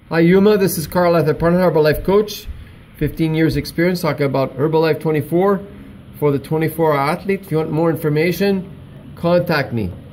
Hi Yuma, this is carlparna, Herbalife coach. 15 years experience talking about Herbalife24 for the 24-hour athlete. If you want more information, contact me.